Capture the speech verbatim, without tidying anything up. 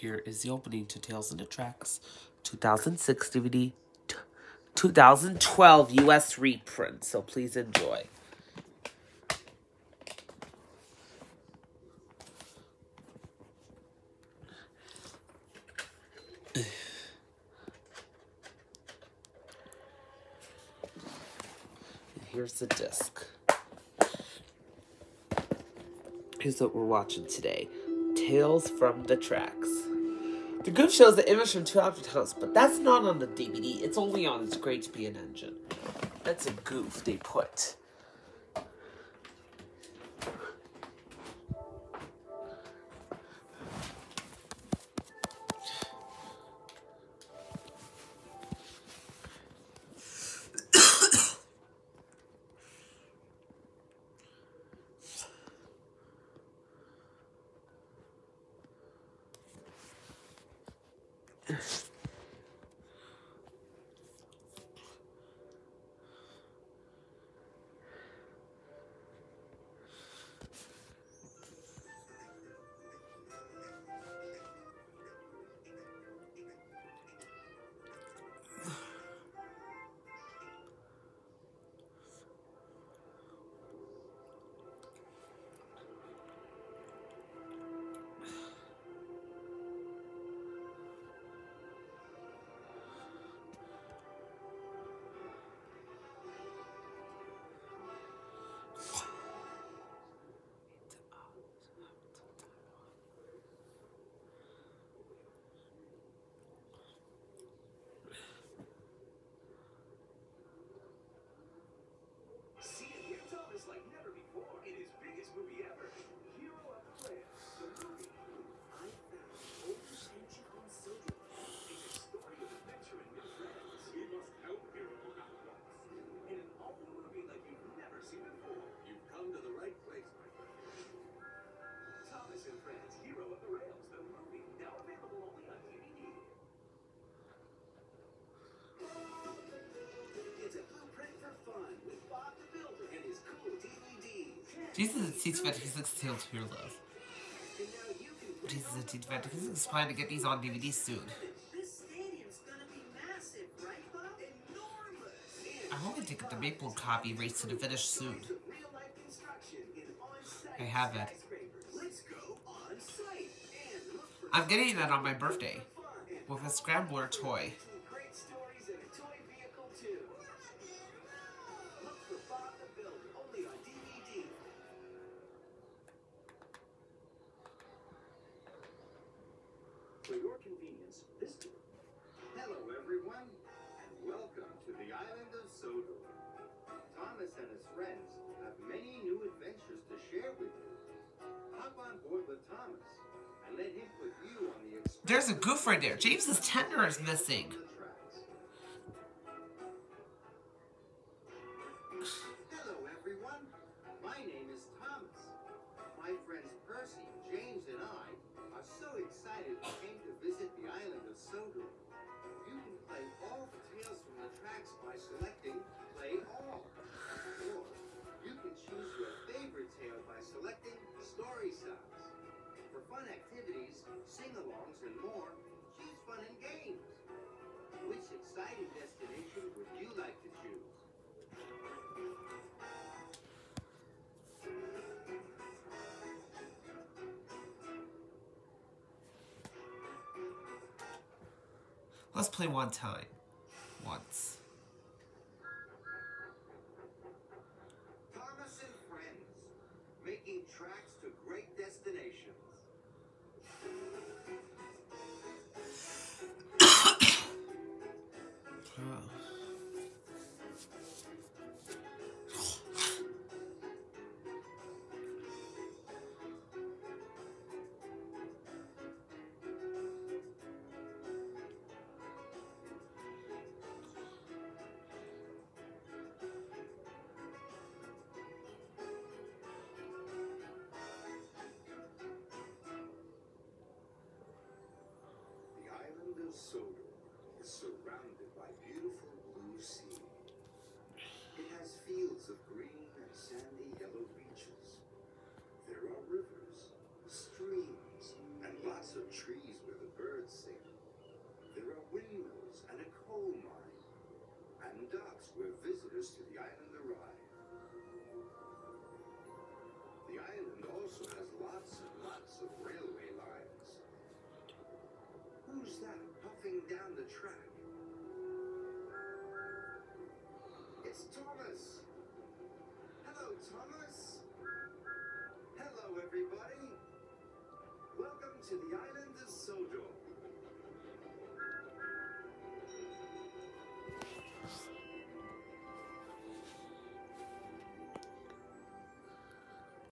here is the opening to Tales in the Tracks two thousand six D V D, two thousand twelve U S reprint. So please enjoy. Here's the disc. Here's what we're watching today. Tales from the Tracks. The goof shows the image from Two Option House, but that's not on the D V D. It's only on It's Great to Be an Engine. That's a goof they put. Jesus, it seems twenty-six Tales Here Love. Jesus, it seems twenty-six is planning to get these on D V D soon. I hope I get the Maple copy Race to the Finish soon. I have it. I'm getting it on my birthday with a Scrambler toy. For your convenience, this tour. Hello, everyone, and welcome to the island of Sodor. Thomas and his friends have many new adventures to share with you. Hop on board with Thomas and let him put you on the experience. There's a goof right there. James's tender is missing. Hello, everyone. My name is Thomas. My friends Percy, James, and I are so excited we came to visit the island of Sodor. You can play all the tales from the tracks by selecting Play All. Or you can choose your favorite tale by selecting Story Sounds. For fun activities, sing-alongs, and more, choose Fun and Games. Which exciting destination would you like to choose? Let's play one time. Once. Thomas and friends, making tracks to great destinations. Sodor is surrounded by beautiful blue sea. It has fields of green and sandy yellow beaches. There are rivers, streams, and lots of trees where the to the